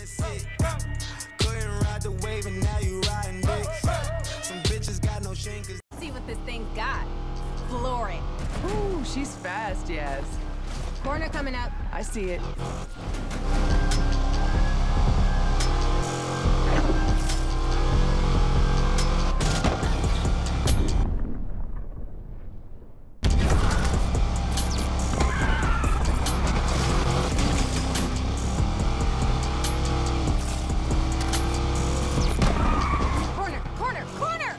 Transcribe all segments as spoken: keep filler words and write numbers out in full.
sick. Couldn't ride the wave and now you riding dicks. Some bitches got no shame. See what this thing's got. Floor it. Ooh, she's fast, yes. Corner coming up. I see it. Corner, corner, corner!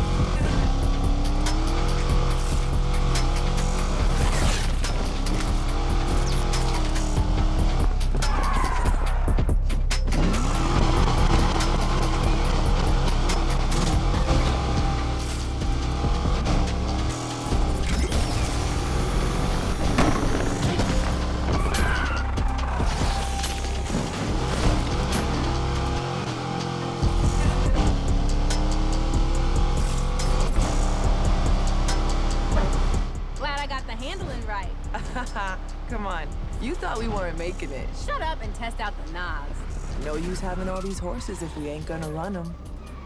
Glad I got the handling right. Come on. You thought we weren't making it. Shut up and test out the knobs. No use having all these horses if we ain't gonna run them.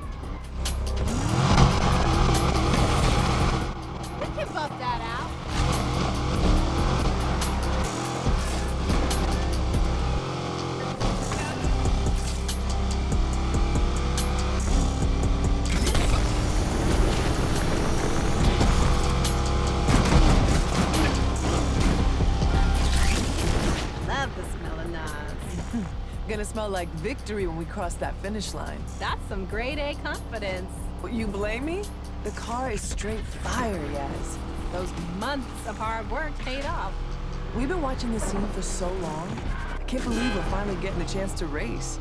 We can buff that out. Love the smell of knobs. Gonna smell like victory when we cross that finish line. That's some grade A confidence. You blame me? The car is straight fire, Yaz. Those months of hard work paid off. We've been watching this scene for so long. I can't believe we're finally getting a chance to race.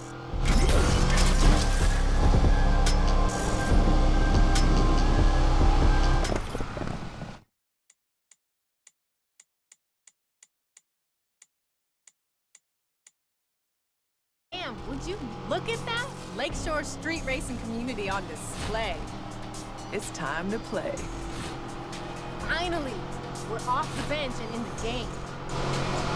Damn, would you look at that? Lakeshore street racing community on display. It's time to play. Finally, we're off the bench and in the game.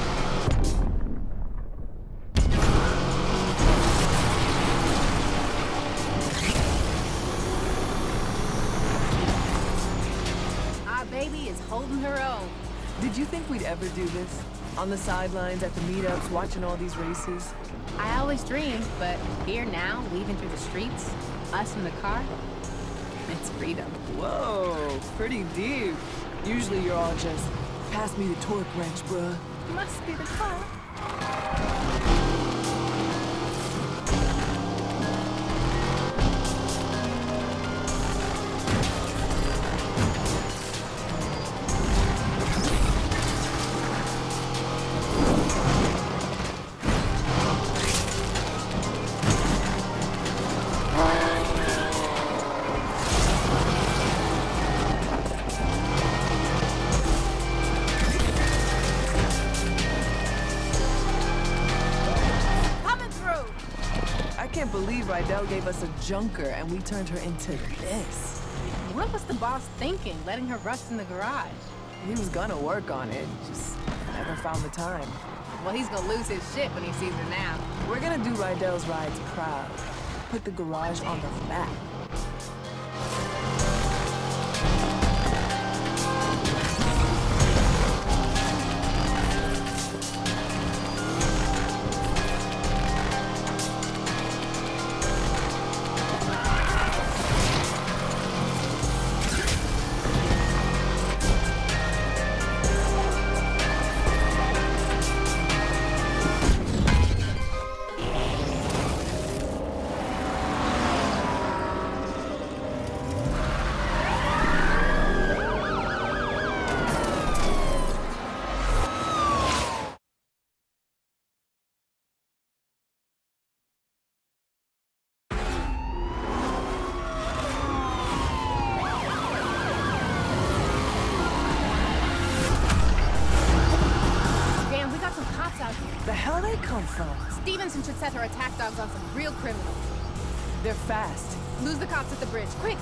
Our baby is holding her own. Did you think we'd ever do this? On the sidelines, at the meetups, watching all these races? I always dreamed, but here now, weaving through the streets, us in the car, it's freedom. Whoa, pretty deep. Usually you're all just, pass me the torque wrench, bruh. Must be the car. Coming through. I can't believe Rydell gave us a junker and we turned her into this. What was the boss thinking, letting her rust in the garage? He was gonna work on it, just never found the time. Well, he's gonna lose his shit when he sees her now. We're gonna do Rydell's rides proud. Put the garage on the map. The hell they come from? Stevenson should set her attack dogs on some real criminals. They're fast. Lose the cops at the bridge, quick!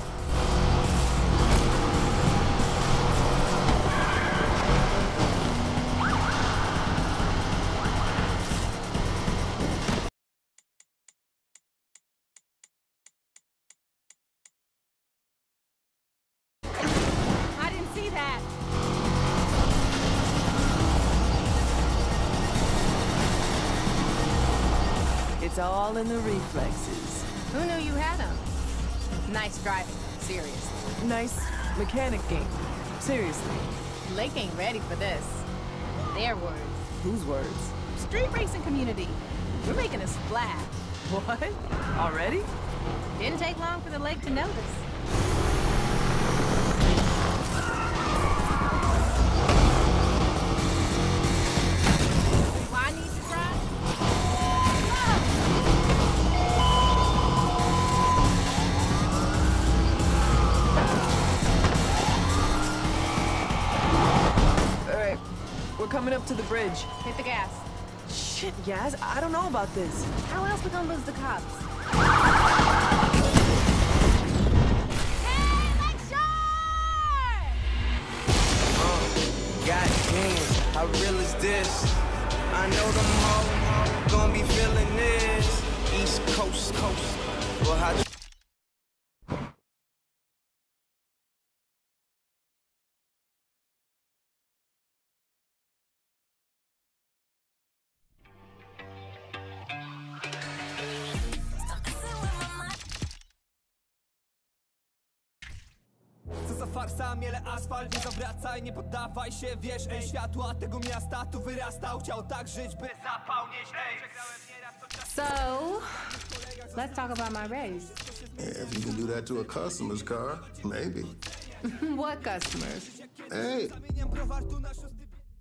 It's all in the reflexes. Who knew you had them? Nice driving, seriously. Nice mechanic game. Seriously. Lake ain't ready for this. Their words. Whose words? Street racing community. We're making a splash. What? Already? Didn't take long for the lake to notice. Do I need to drive? All right, we're coming up to the bridge. Hit the gas. Shit, Yaz, I don't know about this. How else we gonna lose the cops? Goddamn, how real is this? I know them hoes gonna be feeling this. East Coast, coast. Well, how Co za farsa, miele asfalt, nie zawracaj, nie poddawaj się, wiesz, ej, światła tego miasta tu wyrastał, chciał tak żyć, by zapał nieść, ej. So, let's talk about my raise. Yeah, if you can do that to a customer's car, maybe. What customers? Hey, Zamieniam browar tu na szósty...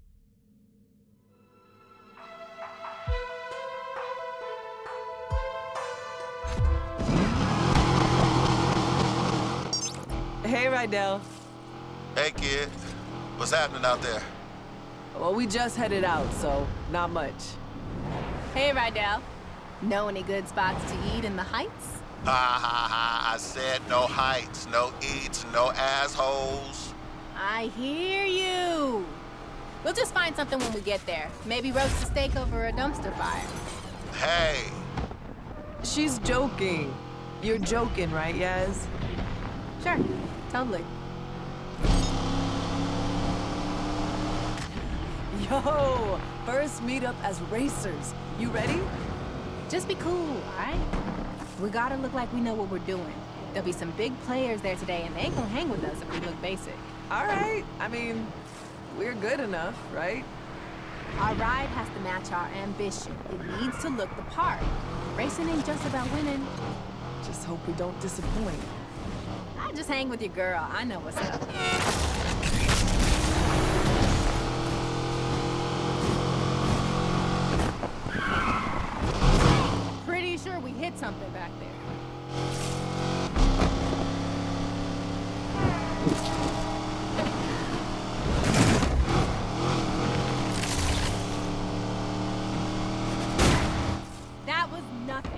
Hey, Rydell. Hey, kid. What's happening out there? Well, we just headed out, so not much. Hey, Rydell. Know any good spots to eat in the Heights? Ha ha ha. I said no heights, no eats, no assholes. I hear you. We'll just find something when we get there. Maybe roast a steak over a dumpster fire. Hey. She's joking. You're joking, right, Yaz? Sure, totally. Yo, first meetup as racers. You ready? Just be cool, all right? We gotta look like we know what we're doing. There'll be some big players there today, and they ain't gonna hang with us if we look basic. All right. I mean, we're good enough, right? Our ride has to match our ambition. It needs to look the part. Racing ain't just about winning. Just hope we don't disappoint. I just hang with your girl. I know what's up. Pretty sure we hit something back there. That was nothing.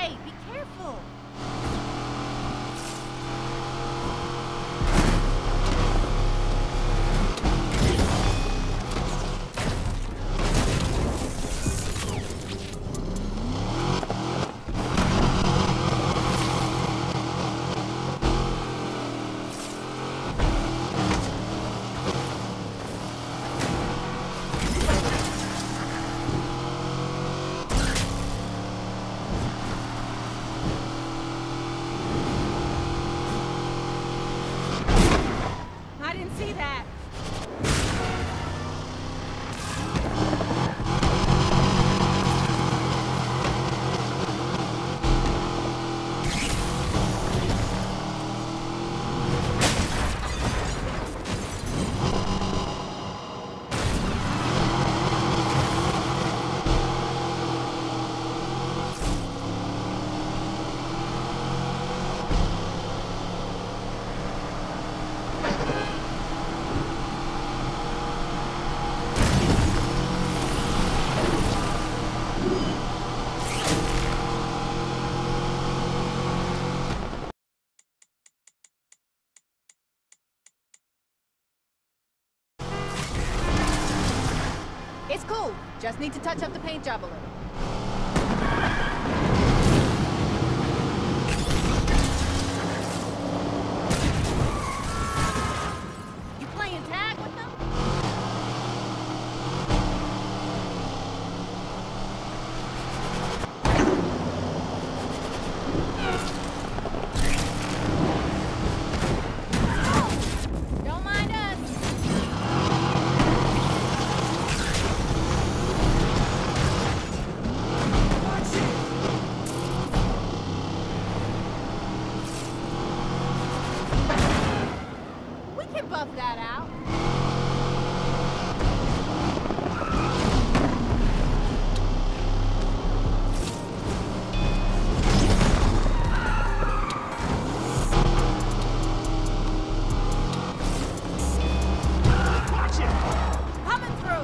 Hey, be careful. It's cool. Just need to touch up the paint job a little. You playing tag with them? Don't mind us. Buff that out. Watch it. Coming through.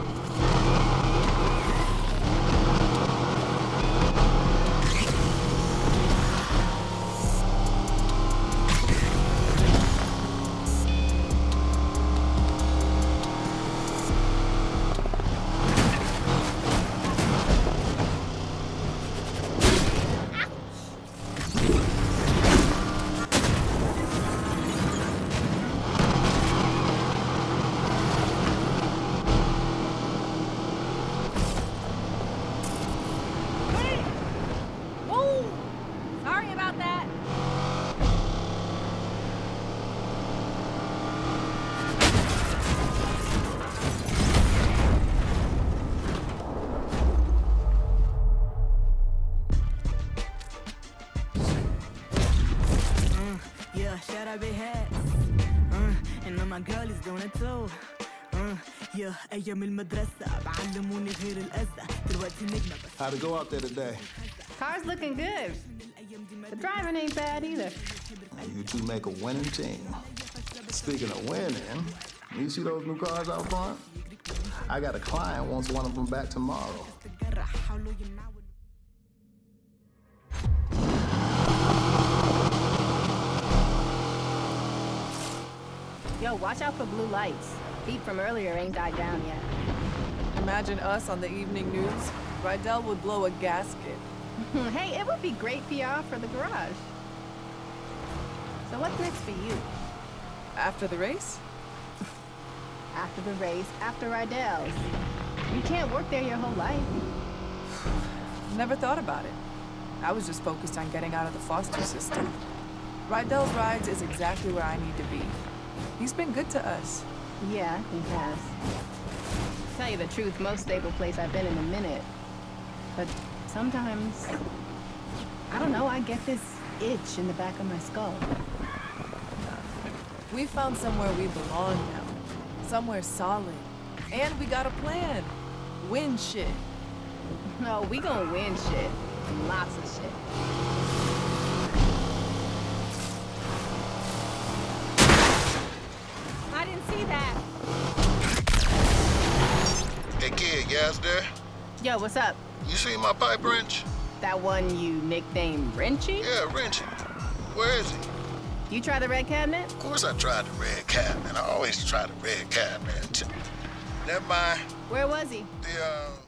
Shout out big hats uh, إنما my girl is doing it too uh, yeah أيام المدرسة بعلموني غير الأذى دلوقتي نجمة بس. How'd it go out there today? Car's looking good. The driving ain't bad either. You two make a winning team. Speaking of winning, you see those new cars out front? I got a client wants one of them back tomorrow. Yo, watch out for blue lights. Heat from earlier ain't died down yet. Imagine us on the evening news. Rydell would blow a gasket. Hey, it would be great P R for the garage. So what's next for you? After the race? After the race, after Rydell's. You can't work there your whole life. Never thought about it. I was just focused on getting out of the foster system. Rydell's Rides is exactly where I need to be. He's been good to us. Yeah, he has. Tell you the truth, most stable place I've been in a minute. But sometimes, I don't know, I get this itch in the back of my skull. We found somewhere we belong now. Somewhere solid. And we got a plan. Win shit. No, we gonna win shit. Lots of shit. I didn't see that. Hey kid, Yaz there? Yo, what's up? You seen my pipe wrench? That one you nicknamed Wrenchy? Yeah, Wrenchy. Where is he? You try the red cabinet? Of course I tried the red cabinet. I always try the red cabinet. Never mind. Where was he? The, uh...